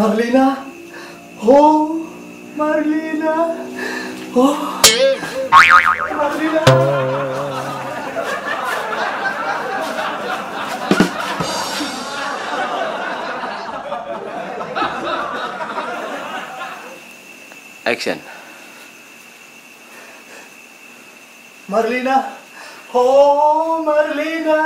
Marlina. Oh, Marlina. Oh, Marlina. Action. Marlina. Oh, Marlina.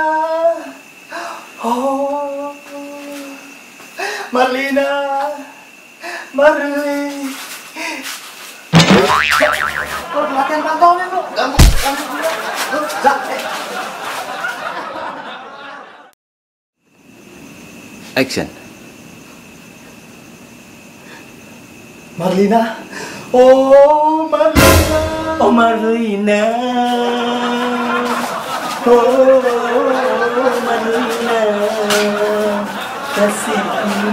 Oh, Marlina. Marlina. Kau latihan pantauan itu. Action. Marlina. Oh, Marlina. Oh Marlina. Oh Marlina. Kasihku.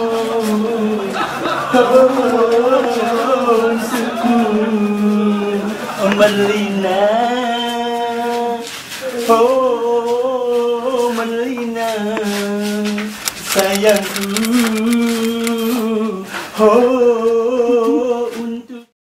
Oh suku. Oh Marlina. Oh Marlina. Sayangku. Oh